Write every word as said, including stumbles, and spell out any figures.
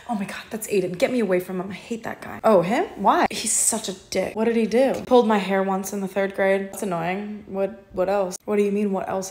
Oh my God, that's Aiden. Get me away from him. I hate that guy. Oh, him? Why? He's such a dick. What did he do? Pulled my hair once in the third grade. That's annoying. What, what else? What do you mean, what else?